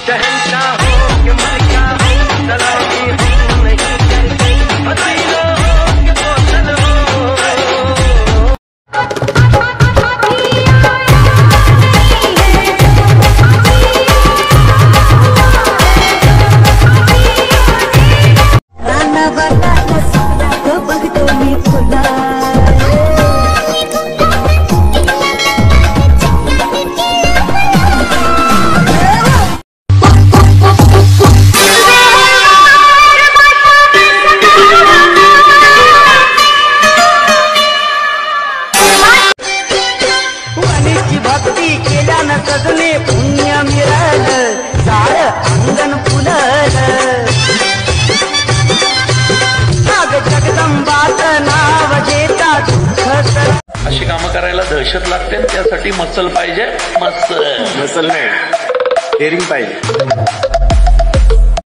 शहंशाहों के मलिका हूँ, सलामी हूँ नहीं करती, हसीनों के बोतल हो। भक्ती केल्यानं सजने पुण्य मिळालं, सार अंगण फुललं, नाग जगदंबाचं नाव घेता दुःख. अशी कामं करायला दहशत लागते, त्यासाठी मसल पाहिजे. मसल नाही, डेअरिंग पाहिजे.